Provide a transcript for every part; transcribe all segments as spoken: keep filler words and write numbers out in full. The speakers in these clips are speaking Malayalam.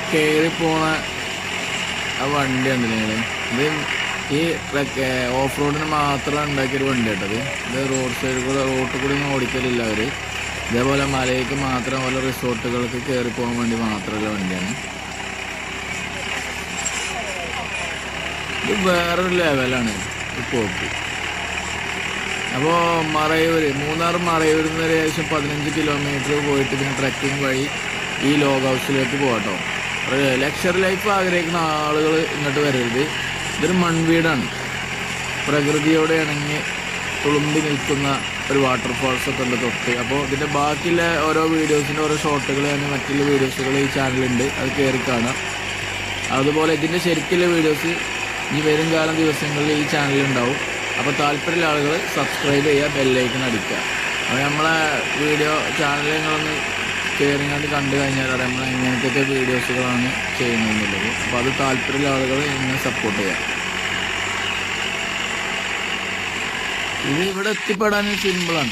കയറി പോണ ആ വണ്ടി ഉണ്ടല്ലേ ഇത് ഈ ഓഫ് റോഡിന് മാത്രം ഉണ്ടാക്കിയൊരു വണ്ടി കേട്ടത്. ഇത് റോഡ് സൈഡിൽ കൂടെ റോഡിൽ കൂടി ഒന്നും ഓടിക്കലില്ല അവർ. ഇതേപോലെ മലയ്ക്ക് മാത്രം ഓരോ റിസോർട്ടുകൾക്ക് കയറി പോകാൻ വേണ്ടി മാത്രമുള്ള വണ്ടിയാണ്. ഇത് വേറൊരു ലെവലാണ് ഈ പോക്ക്. അപ്പോൾ മറയൂര് മൂന്നാർ മറയൂരിൽ നിന്ന് ഏകദേശം പതിനഞ്ച് കിലോമീറ്റർ പോയിട്ട് പിന്നെ ട്രക്കിംഗ് വഴി ഈ ലോഗ് ഹൗസിലേക്ക് പോകട്ടോ. ലക്ഷറി ലൈഫ് ആഗ്രഹിക്കുന്ന ആളുകൾ ഇങ്ങോട്ട് വരരുത്. ഇതൊരു മൺവീടാണ്. പ്രകൃതിയോടെ ഇണങ്ങി തുളുമ്പി നിൽക്കുന്ന ഒരു വാട്ടർഫാൾസൊക്കെ ഉണ്ട് തൊട്ട്. അപ്പോൾ ഇതിൻ്റെ ബാക്കിയുള്ള ഓരോ വീഡിയോസിൻ്റെ ഓരോ ഷോട്ടുകൾ തന്നെ മറ്റുള്ള വീഡിയോസുകൾ ഈ ചാനലുണ്ട്, അത് കയറി കാണാം. അതുപോലെ ഇതിൻ്റെ ശരിക്കുള്ള വീഡിയോസ് ഈ വരും കാലം ദിവസങ്ങളിൽ ഈ ചാനലുണ്ടാവും. അപ്പോൾ താല്പര്യമുള്ള ആളുകൾ സബ്സ്ക്രൈബ് ചെയ്യുക, ബെല്ലൈക്കൺ അടിക്കുക. അപ്പോൾ നമ്മളെ വീഡിയോ ചാനൽ നിങ്ങളൊന്ന് കയറിങ്ങാണ്ട് കണ്ടു കഴിഞ്ഞാൽ നമ്മൾ എങ്ങനത്തെ വീഡിയോസുകളാണ് ചെയ്യുന്നതെന്നുള്ളത്. അപ്പോൾ അത് താല്പര്യമുള്ള ആളുകൾ ഇങ്ങനെ സപ്പോർട്ട് ചെയ്യാം. ഇത് ഇവിടെ എത്തിപ്പെടാൻ സിമ്പിളാണ്.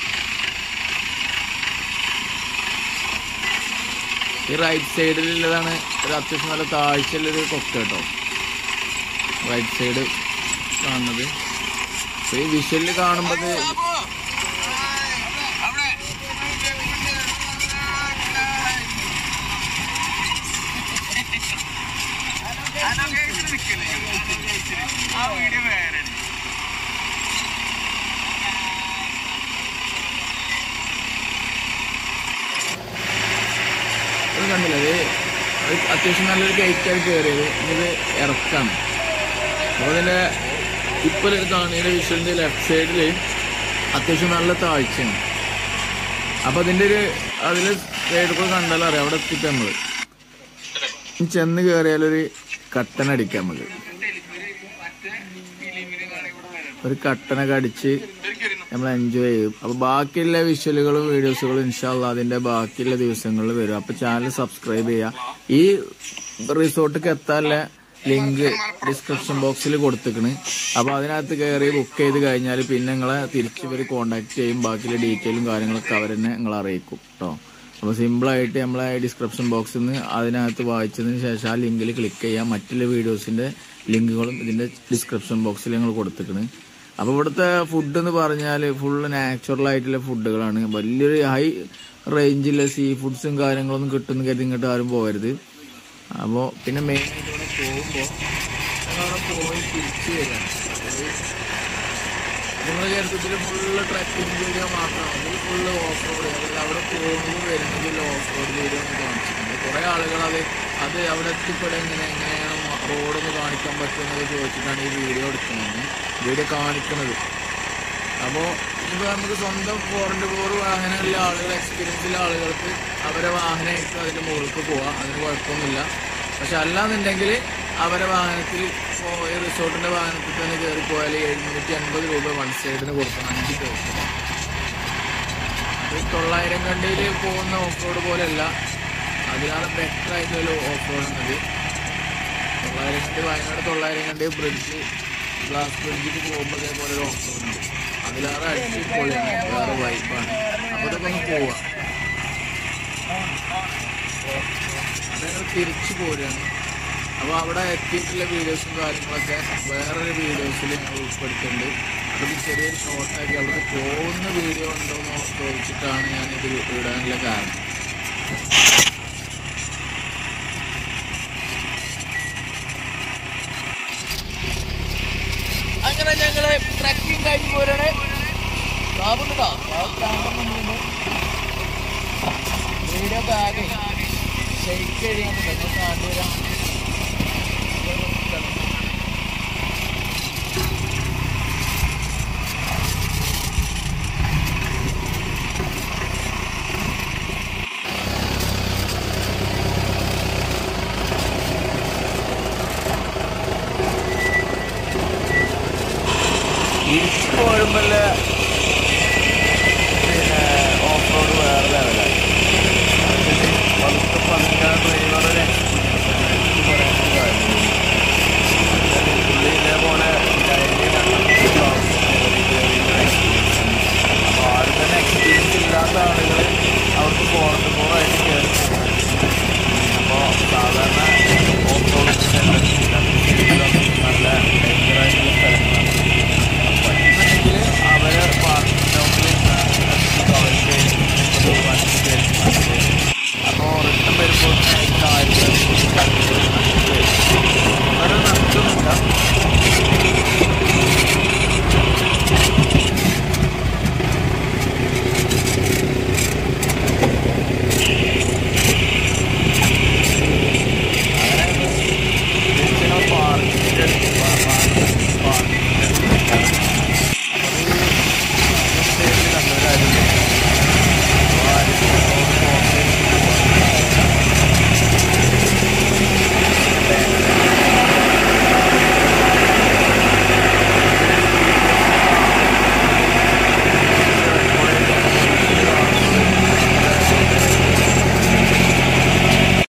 ഈ റൈറ്റ് സൈഡിലുള്ളതാണ് ഒരു അത്യാവശ്യം നല്ല താഴ്ചയുള്ളൊരു കൊക്ക കേട്ടോ. റൈറ്റ് സൈഡ് കാണുന്നത് ഈ വിഷ്വലിൽ കാണുമ്പോൾ കണ്ടില്ലേ, ഇത് അത്യാവശ്യം നല്ലൊരു കയറ്റായി കയറിയത്. ഇത് ഇറക്കാണ്. അപ്പോൾ അതിൻ്റെ ഇപ്പോൾ കാണുന്നതിൻ്റെ വിഷ്വലിൻ്റെ ലെഫ്റ്റ് സൈഡിൽ അത്യാവശ്യം നല്ല താഴ്ചയാണ്. അപ്പോൾ അതിൻ്റെ ഒരു അതിൽ സൈഡിൽ കൂടെ കണ്ടാലും അറിയാം അവിടെ എത്തിയിട്ട് നമ്മൾ ചെന്ന് കയറിയാലൊരു കട്ടനടിക്കാം. നമുക്ക് ഒരു കട്ടനൊക്കെ അടിച്ച് നമ്മൾ എൻജോയ് ചെയ്യും. അപ്പോൾ ബാക്കിയുള്ള വിഷ്വലുകളും വീഡിയോസുകളും ഇൻഷാ അല്ലാഹ് അതിൻ്റെ ബാക്കിയുള്ള ദിവസങ്ങളിൽ വരും. അപ്പോൾ ചാനൽ സബ്സ്ക്രൈബ് ചെയ്യുക. ഈ റിസോർട്ടിലേക്ക് എത്താനുള്ള ലിങ്ക് ഡിസ്ക്രിപ്ഷൻ ബോക്സിൽ കൊടുത്തിക്കണ്. അപ്പോൾ അതിനകത്ത് കയറി ബുക്ക് ചെയ്ത് കഴിഞ്ഞാൽ പിന്നെ നിങ്ങളെ തിരിച്ച് ഇവർ കോൺടാക്ട് ചെയ്യും. ബാക്കിയുള്ള ഡീറ്റെയിലും കാര്യങ്ങളൊക്കെ അവർ തന്നെ നിങ്ങളെ അറിയിക്കും കേട്ടോ. അപ്പോൾ സിമ്പിളായിട്ട് നമ്മളെ ഡിസ്ക്രിപ്ഷൻ ബോക്സിൽ നിന്ന് അതിനകത്ത് വായിച്ചതിന് ശേഷം ആ ലിങ്കിൽ ക്ലിക്ക് ചെയ്യാം. മറ്റുള്ള വീഡിയോസിൻ്റെ ലിങ്കുകളും ഇതിൻ്റെ ഡിസ്ക്രിപ്ഷൻ ബോക്സിൽ ഞങ്ങൾ കൊടുത്തിക്കണ്. അപ്പോൾ ഇവിടുത്തെ ഫുഡ് എന്ന് പറഞ്ഞാൽ ഫുള്ള് നാച്ചുറലായിട്ടുള്ള ഫുഡുകളാണ്. വലിയൊരു ഹൈ റേഞ്ചിലെ സീ ഫുഡ്സും കാര്യങ്ങളൊന്നും കിട്ടുന്ന കരുതി ഇങ്ങോട്ട് ആരും പോകരുത്. അപ്പോൾ പിന്നെ മെയിനായിട്ട് ഇവിടെ പോകുമ്പോൾ ഞങ്ങളവിടെ പോയി തിരിച്ച് വരാം. നിങ്ങളുടെ കേരളത്തിൽ ഫുള്ള് ട്രക്കിംഗ് വീഡിയോ മാത്രമാണ്. അതിൽ ഫുള്ള് ഓഫ് റോഡ്. അതിൽ അവിടെ പോകുന്നത് വരുന്നതിൽ ഓഫ് റോഡ് വീഡിയോ ഒന്ന് കാണിച്ചിട്ടുണ്ട്. കുറേ ആളുകൾ അത് അത് അവിടെ എത്തിപ്പെടാൻ എങ്ങനെ എങ്ങനെയാണ് റോഡൊന്ന് കാണിക്കാൻ പറ്റുമെന്നൊക്കെ ചോദിച്ചിട്ടാണ് ഈ വീഡിയോ എടുക്കുന്നത്, വീഡിയോ കാണിക്കുന്നത്. അപ്പോൾ ഇപ്പോൾ നമുക്ക് സ്വന്തം ഫോറിൻ്റെ ഫോർ വാഹനമുള്ള ആളുകൾ, എക്സ്പീരിയൻസുള്ള ആളുകൾക്ക് അവരെ വാഹനമായിട്ട് അതിൻ്റെ മുകളിലേക്ക് പോവാം, അതിന് കുഴപ്പമൊന്നുമില്ല. പക്ഷെ അല്ലാന്നുണ്ടെങ്കിൽ അവരെ വാഹനത്തിൽ ഈ റിസോർട്ടിൻ്റെ വാഹനത്തിൽ തന്നെ കയറി പോയാൽ എഴുന്നൂറ്റി അൻപത് രൂപ വൺ സൈഡിന് കൊടുക്കണം, അഞ്ച് പേർക്ക്. ഈ തൊള്ളായിരം കണ്ടിയിൽ പോകുന്ന ഓഫ് റോഡ് പോലെയല്ല, അതിനാണ് ബെറ്റർ ആയിട്ടുള്ള ഓഫ് റോഡ് ഉള്ളത്. തൊള്ളായിരം കണ്ടി വയനാട് തൊള്ളായിരം കണ്ടി ബ്രിഡ്ജ് ഗ്ലാസ് ബ്രിഡ്ജിക്ക് പോകുമ്പോൾ അതേപോലെ ഒരു ഓഫ് റോഡ് ഉണ്ട്. അതിലേറെ അടിപൊളിയാണ്, വേറെ വൈബാണ്. അപ്പോൾ ഇതൊക്കെ ഒന്ന് പോവാം. അതങ്ങനെ തിരിച്ചു പോരുകയാണ്. അപ്പോൾ അവിടെ എത്തിയിട്ടുള്ള വീഡിയോസും കാര്യങ്ങളൊക്കെ വേറൊരു വീഡിയോസിൽ ഞങ്ങൾ ഉൾപ്പെടുത്തുന്നുണ്ട്. അതൊരു ചെറിയൊരു ഷോർട്ടാക്കി അവിടെ പോകുന്ന വീഡിയോ ഉണ്ടോ എന്ന് ചോദിച്ചിട്ടാണ് ഞാനിത് ഇടാനുള്ള കാരണം. അങ്ങനെ ഞങ്ങള് ട്രക്കിംഗ് കഴിഞ്ഞ് പോരാണ്. വീഡിയോ ഒക്കെ ആകെ ഷെയ്ക്ക് കഴിയാൻ കാണ്ടുവരാം. തിരിച്ചു പോരുമ്പല്ലേ